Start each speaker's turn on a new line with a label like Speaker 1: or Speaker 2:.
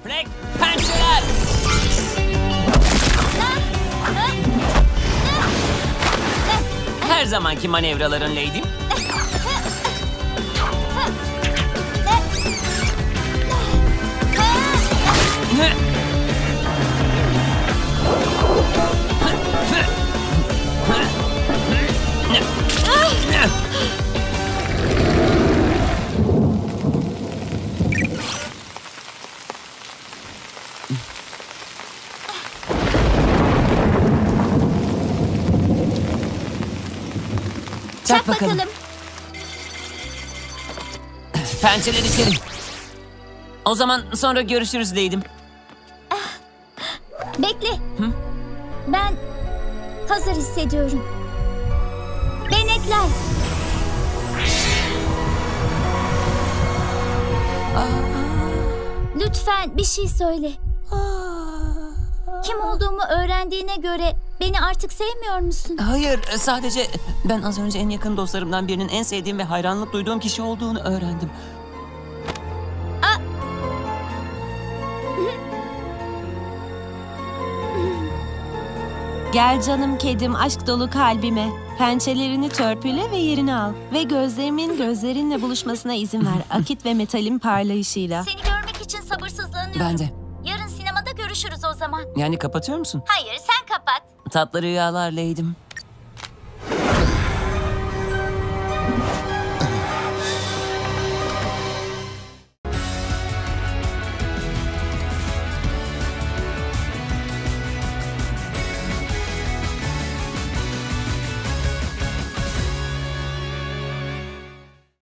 Speaker 1: Frank, pençeler! Her zamanki manevraların Lady'm.
Speaker 2: Çak bakalım.
Speaker 1: Pençeler içeri. O zaman sonra görüşürüz Lady'm.
Speaker 2: Bekle. Ben hazır hissediyorum. Benekler. Lütfen bir şey söyle. Kim olduğumu öğrendiğine göre beni artık sevmiyor musun?
Speaker 1: Hayır, sadece ben az önce en yakın dostlarımdan birinin en sevdiğim ve hayranlık duyduğum kişi olduğunu öğrendim.
Speaker 3: Gel canım kedim, aşk dolu kalbime. Pençelerini törpüle ve yerini al. Ve gözlerimin gözlerinle buluşmasına izin ver. Akit ve metalin parlayışıyla.
Speaker 2: Seni görmek için sabırsızlanıyorum.
Speaker 1: Ben de.
Speaker 2: Yarın sinemada görüşürüz o zaman.
Speaker 1: Yani kapatıyor musun?
Speaker 2: Hayır, sen kapat.
Speaker 1: Tatlı rüyalar Lady'm.